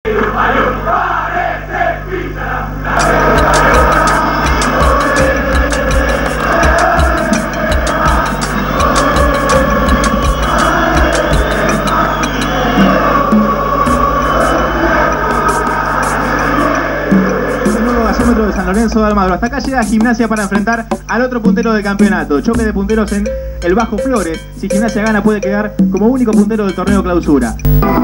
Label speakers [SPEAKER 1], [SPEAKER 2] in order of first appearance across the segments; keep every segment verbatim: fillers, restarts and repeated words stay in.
[SPEAKER 1] De San Lorenzo de Almagro. Hasta acá llega Gimnasia para enfrentar al otro puntero del campeonato. Choque de punteros en el Bajo Flores. Si Gimnasia gana puede quedar como único puntero del torneo clausura.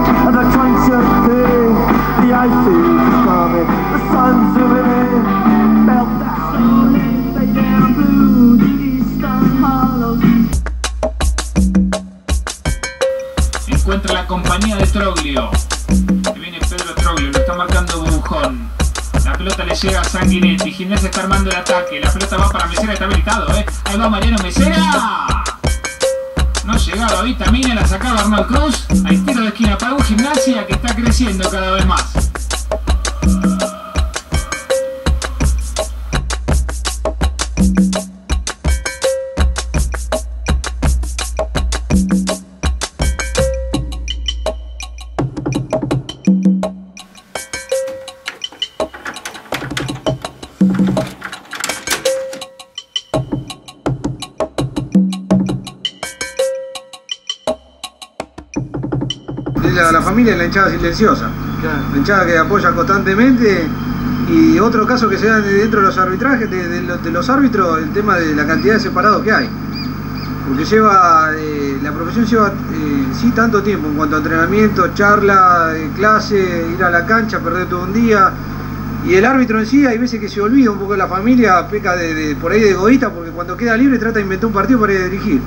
[SPEAKER 2] Encuentra la compañía de Troglio. Que viene Pedro Troglio, lo está marcando Bujón. La pelota le llega a Sanguinetti, Gimnasia está armando el ataque, la pelota va para Mesera, está habilitado, ¿eh? Ahí va Mariano Mesera. No llegaba Vitamina, la sacaba Arnold Cruz. Ahí tiro de esquina para un Gimnasia que está creciendo cada vez más.
[SPEAKER 3] La, la familia es la hinchada silenciosa, claro. La hinchada que apoya constantemente. Y otro caso que se da dentro de los arbitrajes, de, de, de los árbitros, el tema de la cantidad de separados que hay. Porque lleva, eh, la profesión lleva eh, sí tanto tiempo en cuanto a entrenamiento, charla, eh, clase, ir a la cancha, perder todo un día. Y el árbitro en sí hay veces que se olvida un poco de la familia, peca de, de, por ahí de egoísta, porque cuando queda libre trata de inventar un partido para ir a dirigir.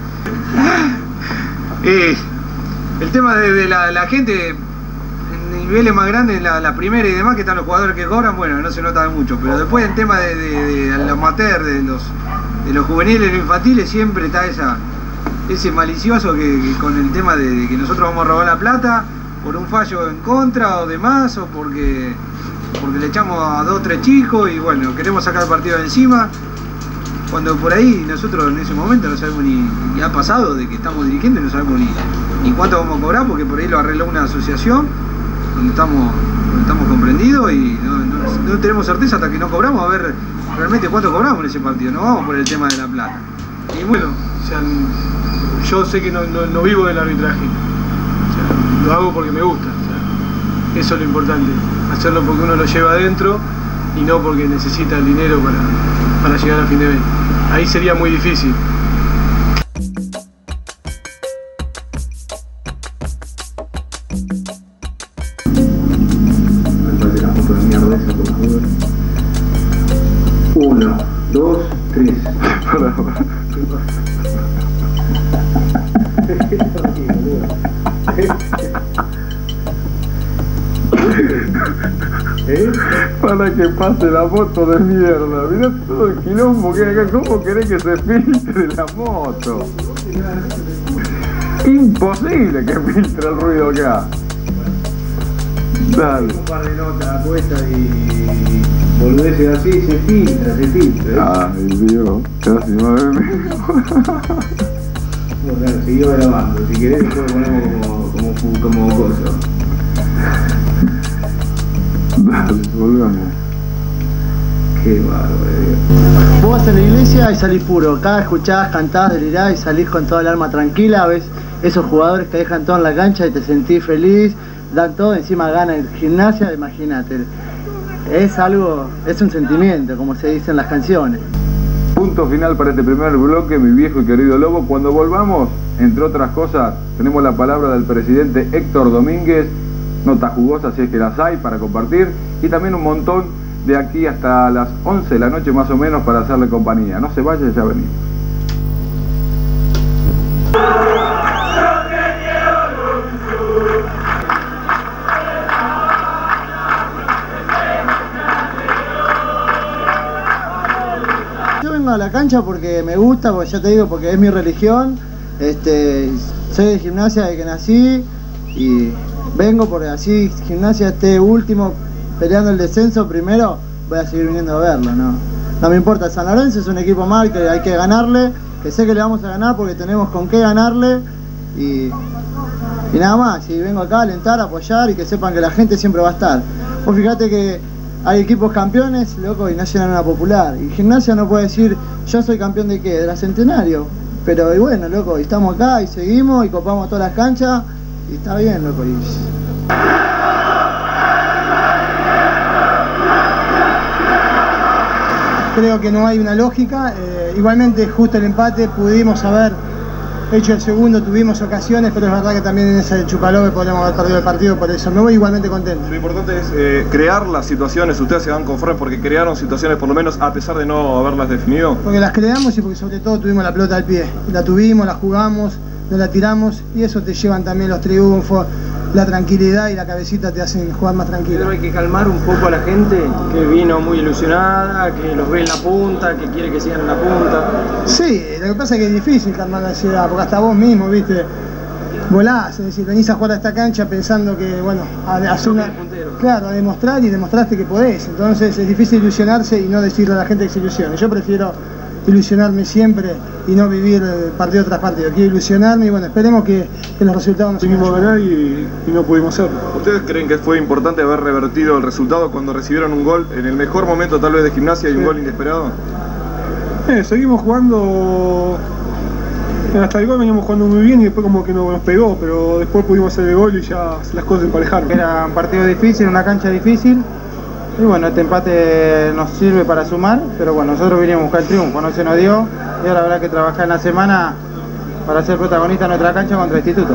[SPEAKER 3] eh, El tema de, de la, la gente en niveles más grandes, la, la primera y demás, que están los jugadores que cobran, bueno, no se nota mucho. Pero después el tema de, de, de los amateur, de los, de los juveniles y los infantiles, siempre está esa, ese malicioso que, que con el tema de, de que nosotros vamos a robar la plata por un fallo en contra o demás, o porque, porque le echamos a dos o tres chicos y bueno, queremos sacar el partido de encima. Cuando por ahí nosotros en ese momento no sabemos ni, ni ha pasado de que estamos dirigiendo y no sabemos ni, ni cuánto vamos a cobrar, porque por ahí lo arregló una asociación donde estamos, donde estamos comprendidos y no, no, no tenemos certeza hasta que no cobramos a ver realmente cuánto cobramos en ese partido. No vamos por el tema de la plata.
[SPEAKER 4] Y bueno, o sea, yo sé que no, no, no vivo del arbitraje, o sea, lo hago porque me gusta, o sea, eso es lo importante, hacerlo porque uno lo lleva adentro y no porque necesita el dinero para, para llegar a fin de mes. Ahí sería muy difícil.
[SPEAKER 3] Uno, dos, tres.
[SPEAKER 5] ¿Eh? Para que pase la moto de mierda. Mirá todo el quilombo que hay acá. ¿Cómo querés que se filtre la moto? Imposible que filtre el ruido acá. Dale.
[SPEAKER 3] Un par de notas puestas y boludeces así, se filtra, se filtra.
[SPEAKER 5] Ay Dios, casi madre mía.
[SPEAKER 3] Bueno, siguió grabando. Si querés después lo ponemos como, como, como cosa.
[SPEAKER 5] Dale, volvamos.
[SPEAKER 3] Qué bárbaro.
[SPEAKER 6] Vos vas a la iglesia y salís puro. Acá escuchás, cantás, delirás y salís con toda el alma tranquila. Ves esos jugadores que dejan todo en la cancha y te sentís feliz, dan todo, encima ganan el Gimnasia, imagínate. Es algo, es un sentimiento, como se dice en las canciones.
[SPEAKER 5] Punto final para este primer bloque, mi viejo y querido Lobo. Cuando volvamos, entre otras cosas, tenemos la palabra del presidente Héctor Domínguez. Notas jugosas si es que las hay para compartir, y también un montón de aquí hasta las once de la noche más o menos para hacerle compañía. No se vaya, ya venimos.
[SPEAKER 6] Yo vengo a la cancha porque me gusta, porque ya te digo, porque es mi religión. Este, soy de Gimnasia desde que nací y vengo porque así Gimnasia esté último peleando el descenso primero, voy a seguir viniendo a verlo, ¿no? No me importa, San Lorenzo es un equipo mal que hay que ganarle, que sé que le vamos a ganar porque tenemos con qué ganarle y Y nada más, y vengo acá a alentar, a apoyar y que sepan que la gente siempre va a estar. Vos fíjate que hay equipos campeones, loco, y Nacional una popular. Y Gimnasia no puede decir, yo soy campeón de qué, de la Centenario. Pero y bueno, loco, y estamos acá y seguimos y copamos todas las canchas y está bien, loco. Y...
[SPEAKER 7] Creo que no hay una lógica, eh, igualmente justo el empate pudimos haber hecho el segundo, tuvimos ocasiones, pero es verdad que también en ese chupalobe podríamos haber perdido el partido, por eso me voy igualmente contento.
[SPEAKER 8] Lo importante es eh, crear las situaciones, ustedes se dan conformes porque crearon situaciones por lo menos a pesar de no haberlas definido.
[SPEAKER 7] Porque las creamos y porque sobre todo tuvimos la pelota al pie, la tuvimos, la jugamos, nos la tiramos y eso te llevan también los triunfos, la tranquilidad y la cabecita te hacen jugar más tranquilo.
[SPEAKER 9] Pero hay que calmar un poco a la gente que vino muy ilusionada, que los ve en la punta, que quiere que sigan en la punta.
[SPEAKER 7] Sí, lo que pasa es que es difícil calmar la ansiedad, porque hasta vos mismo, viste, volás, es decir, venís a jugar a esta cancha pensando que, bueno, a, a hacer una, claro, a demostrar y demostraste que podés. Entonces es difícil ilusionarse y no decirle a la gente que se ilusione. Yo prefiero ilusionarme siempre y no vivir partido tras partido. Quiero ilusionarme y bueno, esperemos que, que los resultados nos
[SPEAKER 4] Pudimos ganar y, y no pudimos hacerlo.
[SPEAKER 8] ¿Ustedes creen que fue importante haber revertido el resultado cuando recibieron un gol en el mejor momento tal vez de Gimnasia y sí. un gol inesperado?
[SPEAKER 4] Eh, seguimos jugando, hasta el gol veníamos jugando muy bien y después como que no nos pegó, pero después pudimos hacer el gol y ya las cosas se emparejaron.
[SPEAKER 10] Era un partido difícil, una cancha difícil. Y bueno, este empate nos sirve para sumar, pero bueno, nosotros vinimos a buscar el triunfo, no se nos dio y ahora habrá que trabajar en la semana para ser protagonista en nuestra cancha contra el Instituto.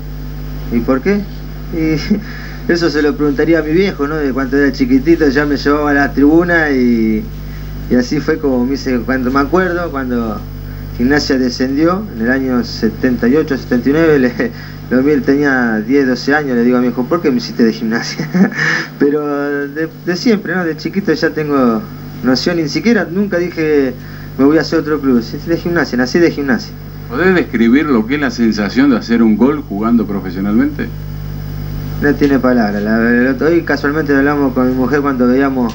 [SPEAKER 11] ¿Y por qué? Y eso se lo preguntaría a mi viejo, ¿no? De cuando era chiquitito ya me llevaba a la tribuna y, y así fue como me hice, cuando me acuerdo, cuando Gimnasia descendió en el año setenta y ocho, setenta y nueve, le, lo vi, tenía diez, doce años, le digo a mi hijo, ¿por qué me hiciste de Gimnasia? Pero de, de siempre, ¿no? De chiquito ya tengo noción, ni siquiera nunca dije me voy a hacer otro club, es de Gimnasia, nací de Gimnasia.
[SPEAKER 12] ¿Podés describir lo que es la sensación de hacer un gol jugando profesionalmente?
[SPEAKER 11] No tiene palabras. Hoy casualmente hablamos con mi mujer cuando veíamos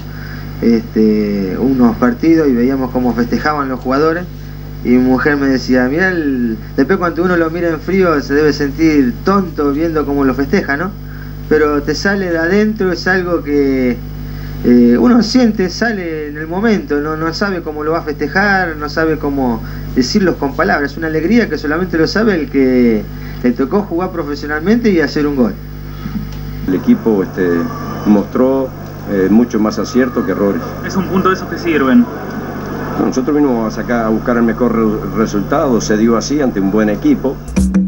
[SPEAKER 11] este, unos partidos y veíamos cómo festejaban los jugadores. Y mi mujer me decía, mirá, el... después cuando uno lo mira en frío se debe sentir tonto viendo cómo lo festeja, ¿no? Pero te sale de adentro, es algo que eh, uno siente, sale en el momento, ¿no? No sabe cómo lo va a festejar, no sabe cómo decirlos con palabras. Es una alegría que solamente lo sabe el que le tocó jugar profesionalmente y hacer un gol.
[SPEAKER 13] El equipo este, mostró eh, mucho más acierto que errores.
[SPEAKER 14] Es un punto de esos que sirven.
[SPEAKER 13] Nosotros vinimos a sacar a buscar el mejor re resultado, se dio así ante un buen equipo.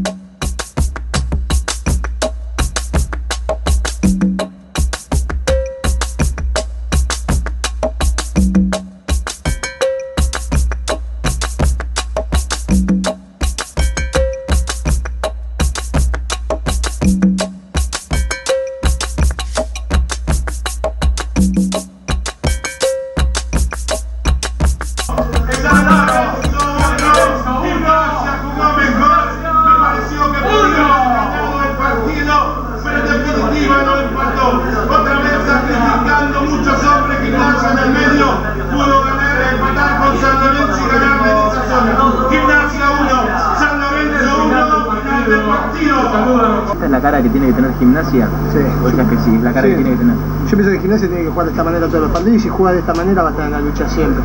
[SPEAKER 14] ¿Esta es la cara que tiene que tener Gimnasia?
[SPEAKER 7] Sí.
[SPEAKER 14] ¿O es la que sí? Es la cara
[SPEAKER 7] sí.
[SPEAKER 14] que tiene que tener.
[SPEAKER 7] Yo pienso que Gimnasia tiene que jugar de esta manera todos los partidos y si juega de esta manera va a estar en la lucha siempre.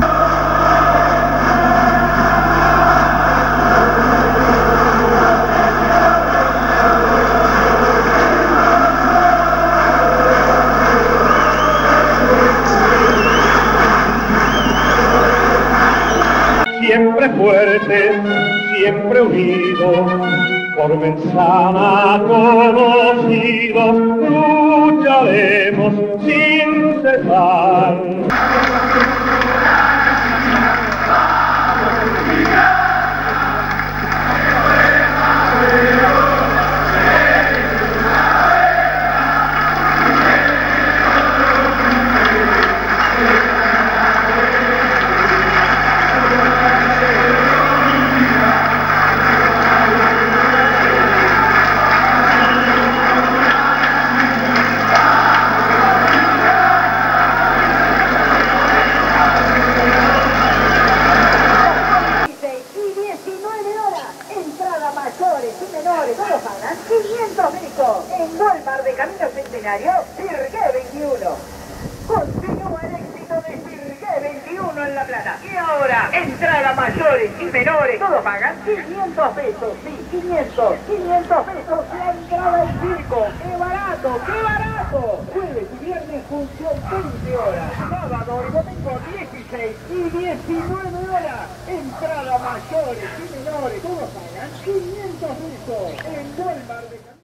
[SPEAKER 15] Siempre fuerte, siempre unidos, por mensana conocidos, lucharemos sin cesar.
[SPEAKER 16] veintiuno. Continúa el éxito de Sirgue veintiuno en La Plata. Y ahora, entrada mayores y menores, todos pagan quinientos pesos, sí, quinientos, quinientos pesos la entrada al circo. ¡Qué barato, qué barato! Jueves y viernes función veinte horas, sábado y domingo dieciséis y diecinueve horas. Entrada mayores y menores, todos pagan quinientos pesos en Walmart de